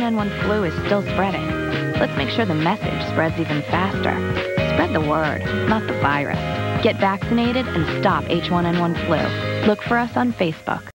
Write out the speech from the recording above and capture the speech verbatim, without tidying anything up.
N one flu is still spreading. Let's make sure the message spreads even faster. Spread the word, not the virus. Get vaccinated and stop H one N one flu. Look for us on Facebook.